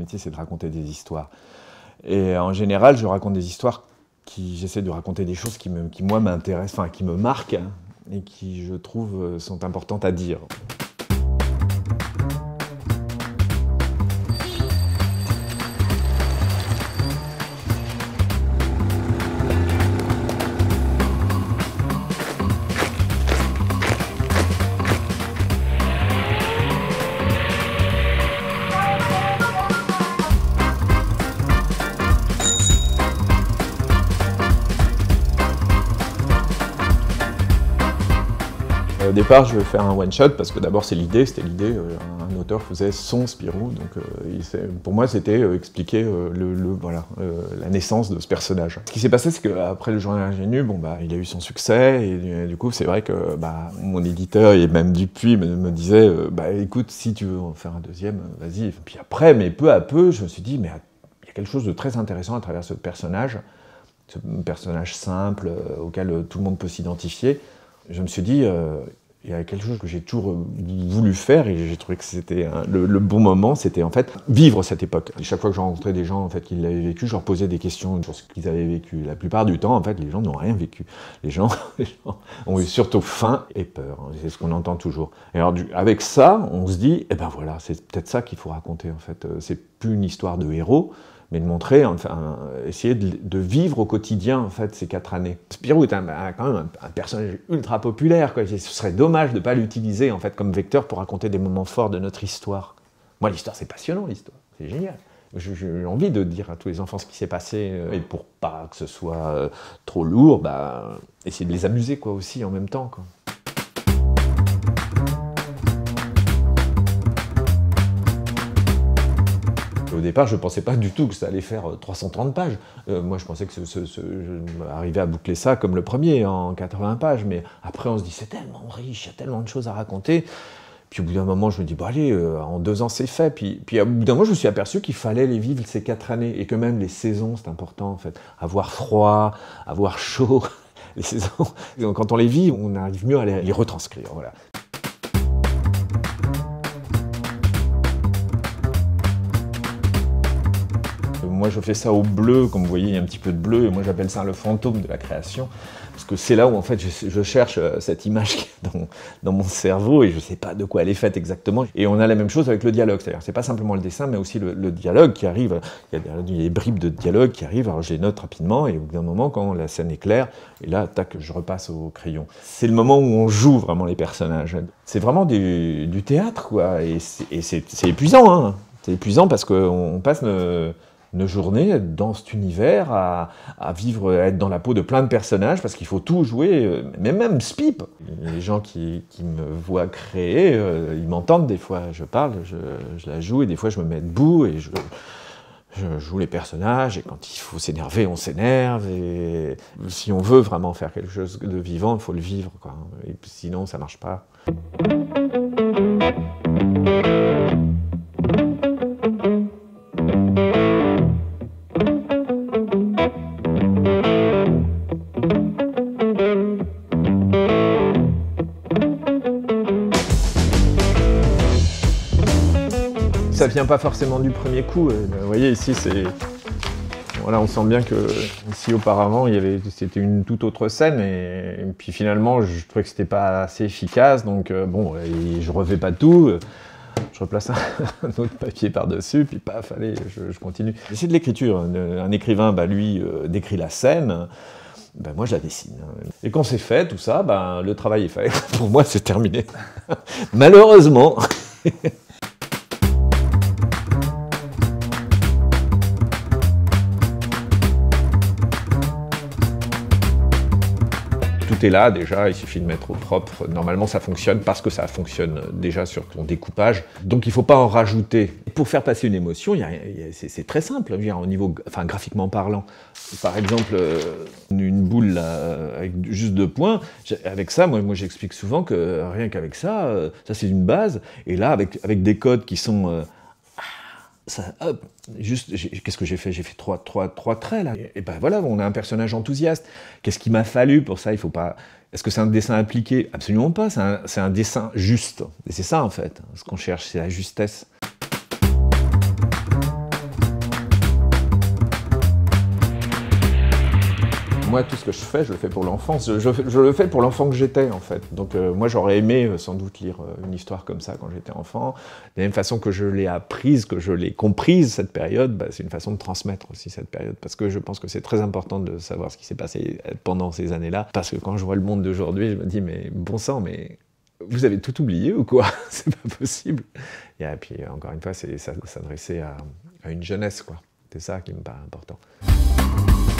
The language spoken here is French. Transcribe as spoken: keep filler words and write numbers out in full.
métier, c'est de raconter des histoires. Et en général, je raconte des histoires qui, j'essaie de raconter des choses qui, me, qui moi, m'intéressent, enfin, qui me marquent, hein, et qui, je trouve, sont importantes à dire. Au départ, je vais faire un one-shot parce que d'abord c'est l'idée, c'était l'idée, euh, un auteur faisait son Spirou, donc euh, pour moi c'était euh, expliquer euh, le, le, voilà, euh, la naissance de ce personnage. Ce qui s'est passé, c'est qu'après Le Journal Ingénu, bon, bah, il a eu son succès, et du coup c'est vrai que bah, mon éditeur, et même Dupuis, me, me disait euh, bah, écoute, si tu veux en faire un deuxième, vas-y. Puis après, mais peu à peu, je me suis dit, mais il y a quelque chose de très intéressant à travers ce personnage, ce personnage simple, euh, auquel euh, tout le monde peut s'identifier. Je me suis dit, euh, il y a quelque chose que j'ai toujours voulu faire et j'ai trouvé que c'était le, le bon moment, c'était en fait vivre cette époque. Et chaque fois que je rencontrais des gens en fait, qui l'avaient vécu, je leur posais des questions sur ce qu'ils avaient vécu. La plupart du temps, en fait, les gens n'ont rien vécu. Les gens, les gens ont eu surtout faim et peur, c'est ce qu'on entend toujours. Et alors, du, avec ça, on se dit, eh ben voilà, c'est peut-être ça qu'il faut raconter en fait. C'est plus une histoire de héros, mais de montrer, enfin, essayer de, de vivre au quotidien, en fait, ces quatre années. Spirou est un, un, quand même un, un personnage ultra populaire, quoi. Ce serait dommage de ne pas l'utiliser, en fait, comme vecteur pour raconter des moments forts de notre histoire. Moi, l'histoire, c'est passionnant, l'histoire. C'est génial. J'ai envie de dire à tous les enfants ce qui s'est passé, euh, et pour pas que ce soit euh, trop lourd, bah, essayer de les amuser, quoi, aussi, en même temps, quoi. Au départ, je ne pensais pas du tout que ça allait faire trois cent trente pages. Euh, moi, je pensais que ce, ce, ce, je arrivais à boucler ça comme le premier, en quatre-vingts pages. Mais après, on se dit, c'est tellement riche, il y a tellement de choses à raconter. Puis au bout d'un moment, je me dis, bon allez, euh, en deux ans, c'est fait. Puis, puis au bout d'un moment, je me suis aperçu qu'il fallait les vivre ces quatre années. Et que même les saisons, c'est important, en fait. Avoir froid, avoir chaud. Les saisons, quand on les vit, on arrive mieux à les, les retranscrire. Voilà. Moi, je fais ça au bleu, comme vous voyez, il y a un petit peu de bleu, et moi j'appelle ça le fantôme de la création, parce que c'est là où en fait je, je cherche cette image qui est dans, dans mon cerveau, et je ne sais pas de quoi elle est faite exactement. Et on a la même chose avec le dialogue, c'est-à-dire c'est pas simplement le dessin, mais aussi le, le dialogue qui arrive. Il y a des bribes de dialogue qui arrivent, alors je les note rapidement, et au bout d'un moment, quand la scène est claire, et là, tac, je repasse au crayon. C'est le moment où on joue vraiment les personnages. C'est vraiment du, du théâtre, quoi, et c'est épuisant, hein. C'est épuisant parce qu'on passe... Le, une journée dans cet univers, à, à vivre, à être dans la peau de plein de personnages, parce qu'il faut tout jouer, mais même Spip. Les gens qui, qui me voient créer, euh, ils m'entendent des fois, je parle, je, je la joue, et des fois je me mets debout, et je, je joue les personnages, et quand il faut s'énerver, on s'énerve, et si on veut vraiment faire quelque chose de vivant, il faut le vivre, quoi. Et sinon ça marche pas. Ça vient pas forcément du premier coup. Vous voyez, ici, c'est... Voilà, on sent bien que ici, auparavant, il y avait... c'était une toute autre scène, et... et puis finalement, je trouvais que c'était pas assez efficace, donc euh, bon, et je refais pas tout. Je replace un, un autre papier par-dessus, puis paf, allez, je, je continue. C'est de l'écriture. Un écrivain, bah, lui, euh, décrit la scène. Ben moi je la dessine. Et quand c'est fait, tout ça, ben, le travail est fait. Pour moi, c'est terminé. Malheureusement. Tout est là déjà, il suffit de mettre au propre. Normalement ça fonctionne parce que ça fonctionne déjà sur ton découpage. Donc il ne faut pas en rajouter. Pour faire passer une émotion, c'est très simple, au niveau, enfin, graphiquement parlant. Par exemple, une boule là, avec juste deux points, avec ça, moi, moi j'explique souvent que rien qu'avec ça, ça c'est une base. Et là, avec, avec des codes qui sont... Euh, Ça, hop, juste, qu'est-ce que j'ai fait? J'ai fait trois, trois, trois traits, là. Et, et ben voilà, on a un personnage enthousiaste. Qu'est-ce qu'il m'a fallu pour ça? Il faut pas... Est-ce que c'est un dessin appliqué? Absolument pas, c'est un, un dessin juste. Et c'est ça, en fait, ce qu'on cherche, c'est la justesse. Moi, tout ce que je fais, je le fais pour l'enfance. Je, je, je le fais pour l'enfant que j'étais, en fait. Donc euh, moi, j'aurais aimé euh, sans doute lire euh, une histoire comme ça quand j'étais enfant. De la même façon que je l'ai apprise, que je l'ai comprise, cette période, bah, c'est une façon de transmettre aussi cette période. Parce que je pense que c'est très important de savoir ce qui s'est passé pendant ces années-là. Parce que quand je vois le monde d'aujourd'hui, je me dis, mais bon sang, mais vous avez tout oublié ou quoi? C'est pas possible. Et puis, encore une fois, c'est s'adresser à, à une jeunesse, quoi. C'est ça qui me paraît important.